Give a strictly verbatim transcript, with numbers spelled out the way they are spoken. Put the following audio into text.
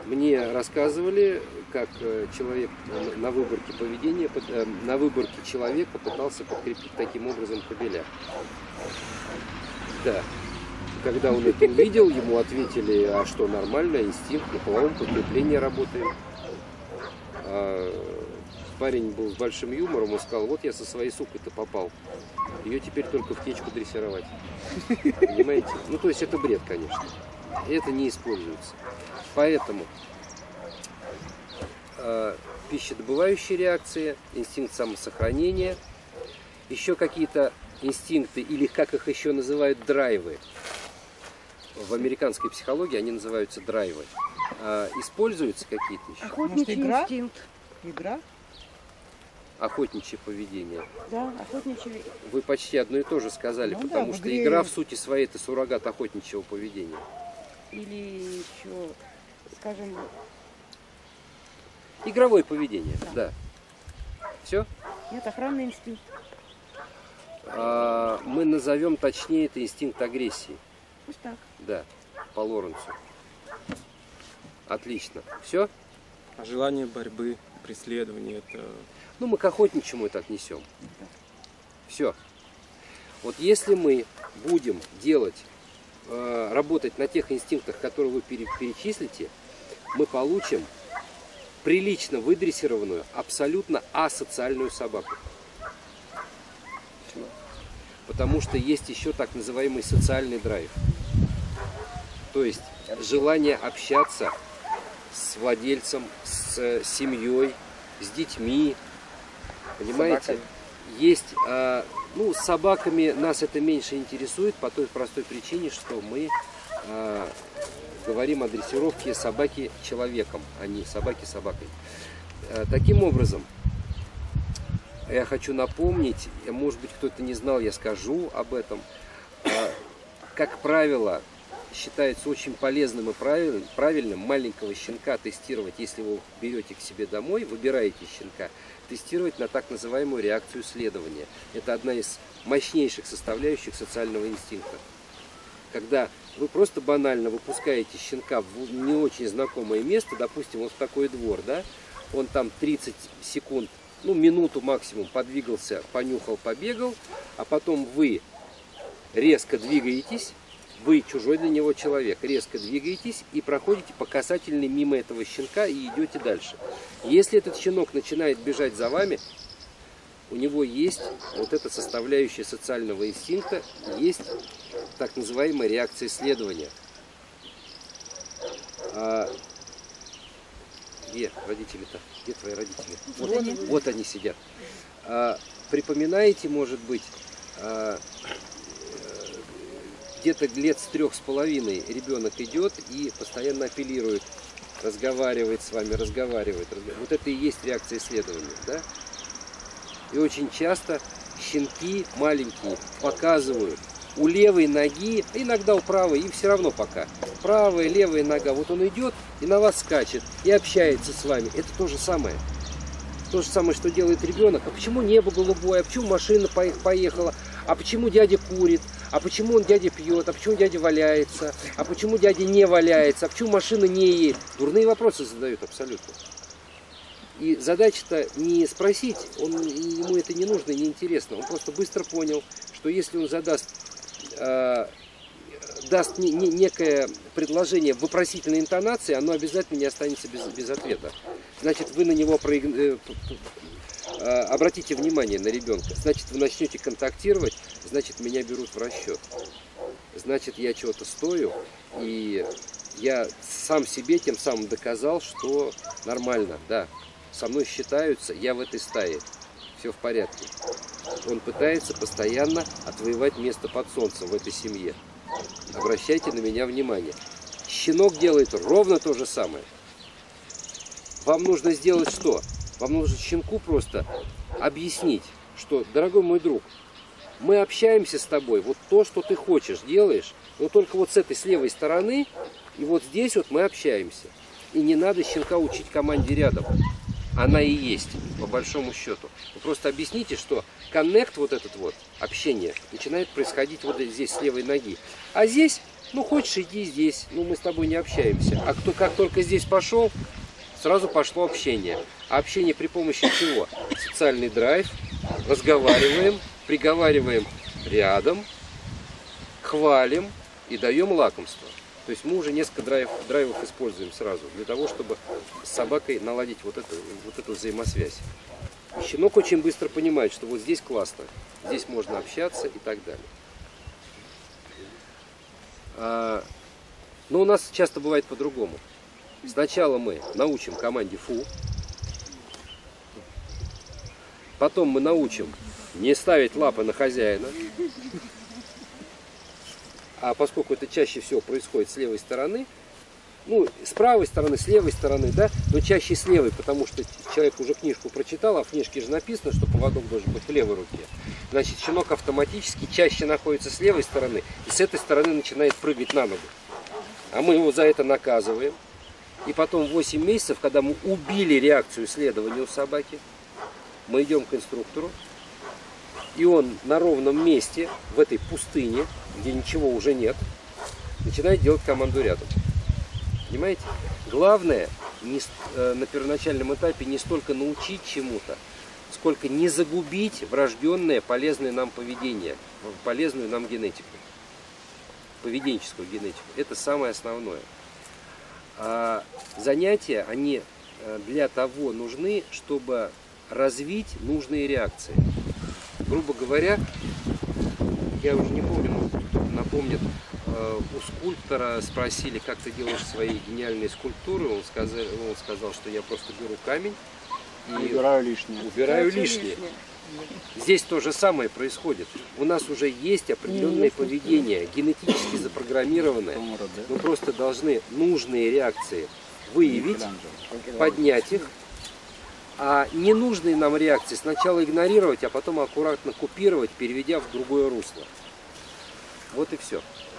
Мне рассказывали, как человек на выборке поведения, на выборке человека пытался подкрепить таким образом кобеля. Да. Когда он это увидел, ему ответили, а что, нормально, инстинкт, на половом подкреплении работаем. А парень был с большим юмором, он сказал, вот я со своей сукой-то попал. Ее теперь только в течку дрессировать. Понимаете? Ну, то есть это бред, конечно. Это не используется. Поэтому э, пищедобывающие реакции, инстинкт самосохранения, еще какие-то инстинкты, или как их еще называют, драйвы. В американской психологии они называются драйвы. А, используются какие-то еще? Охотничий игра? инстинкт. Игра? Охотничье поведение. Да, охотничий. Вы почти одно и то же сказали, Ну потому да, в что игре- игра в сути своей это суррогат охотничьего поведения. Или еще, скажем, Игровое поведение, да. Все? нет, охранный инстинкт. А, мы назовем точнее это инстинкт агрессии. Пусть так. Да, по Лоренцу. Отлично. Все? А желание борьбы, преследования, это... Ну, мы к охотничьему это отнесем. Все. Вот если мы будем делать, э, работать на тех инстинктах, которые вы пере- перечислите, мы получим прилично выдрессированную, абсолютно асоциальную собаку. Потому что есть еще так называемый социальный драйв. То есть желание общаться с владельцем, с семьей, с детьми. Понимаете? Собаками. Есть, а, ну, с собаками нас это меньше интересует по той простой причине, что мы а, говорим о дрессировке собаки человеком, а не собаки собакой. А, таким образом, я хочу напомнить, может быть, кто-то не знал, я скажу об этом. А, как правило, считается очень полезным и правильным, правильным маленького щенка тестировать, если вы берете к себе домой, выбираете щенка, тестировать на так называемую реакцию следования. Это одна из мощнейших составляющих социального инстинкта. Когда вы просто банально выпускаете щенка в не очень знакомое место, допустим, вот в такой двор, да, он там тридцать секунд, ну минуту максимум подвигался, понюхал, побегал, а потом вы резко двигаетесь, вы чужой для него человек, резко двигаетесь и проходите по касательной мимо этого щенка и идете дальше. Если этот щенок начинает бежать за вами, у него есть вот эта составляющая социального инстинкта, есть так называемая реакция следования. А где родители-то? Где твои родители? Вот Вот, они. вот они сидят. А, припоминаете, может быть, а, где-то лет с трех с половиной ребенок идет и постоянно апеллирует, разговаривает с вами, разговаривает. разговаривает. Вот это и есть реакция следования, да? И очень часто щенки маленькие показывают у левой ноги, иногда у правой, им все равно пока. Правая, левая нога, вот он идет и на вас скачет, и общается с вами. Это то же самое. То же самое, что делает ребенок. А почему небо голубое, а почему машина поехала, а почему дядя курит, а почему он дядя пьет, а почему дядя валяется, а почему дядя не валяется, а почему машина не едет. Дурные вопросы задают абсолютно. И задача-то не спросить, он, ему это не нужно, не интересно. Он просто быстро понял, что если он задаст, э, даст не, не, некое предложение в вопросительной интонации, оно обязательно не останется без, без ответа. Значит, вы на него проиг... э, э, обратите внимание на ребенка. Значит, вы начнете контактировать, значит, меня берут в расчет. Значит, я чего-то стою, и я сам себе тем самым доказал, что нормально, да. Со мной считаются, я в этой стае, все в порядке. Он пытается постоянно отвоевать место под солнцем в этой семье. Обращайте на меня внимание. Щенок делает ровно то же самое. Вам нужно сделать что? Вам нужно щенку просто объяснить, что, дорогой мой друг, мы общаемся с тобой, вот то, что ты хочешь, делаешь, но только вот с этой, с левой стороны, и вот здесь вот мы общаемся. И не надо щенка учить команде рядом. она и есть, по большому счету. Вы просто объясните, что коннект, вот этот вот, общение, начинает происходить вот здесь, с левой ноги. А здесь, ну хочешь, иди здесь, ну мы с тобой не общаемся. А кто, как только здесь пошел, сразу пошло общение. А общение при помощи чего? Социальный драйв, разговариваем, приговариваем рядом, хвалим и даем лакомство. То есть мы уже несколько драйв, драйвов используем сразу, для того, чтобы с собакой наладить вот эту, вот эту взаимосвязь. И щенок очень быстро понимает, что вот здесь классно, здесь можно общаться и так далее. А, но у нас часто бывает по-другому. Сначала мы научим команде фу, потом мы научим не ставить лапы на хозяина. А поскольку это чаще всего происходит с левой стороны, ну, с правой стороны, с левой стороны, да, но чаще с левой, потому что человек уже книжку прочитал, а в книжке же написано, что поводок должен быть в левой руке. Значит, щенок автоматически чаще находится с левой стороны и с этой стороны начинает прыгать на ногу. А мы его за это наказываем. И потом восемь месяцев, когда мы убили реакцию следования у собаки, мы идем к инструктору, и он на ровном месте, в этой пустыне, где ничего уже нет, начинает делать команду рядом. Понимаете? Главное не, э, на первоначальном этапе не столько научить чему-то, сколько не загубить врожденное полезное нам поведение, полезную нам генетику, поведенческую генетику. Это самое основное. А занятия, они для того нужны, чтобы развить нужные реакции. Грубо говоря, я уже не помню, может, кто-то напомнит, у скульптора спросили, как ты делаешь свои гениальные скульптуры. Он сказал, он сказал, что я просто беру камень и убираю лишнее. Убираю лишнее. Здесь то же самое происходит. У нас уже есть определенное поведение, генетически запрограммированное. Мы просто должны нужные реакции выявить, поднять их, а ненужные нам реакции сначала игнорировать, а потом аккуратно купировать, переведя в другое русло. Вот и все.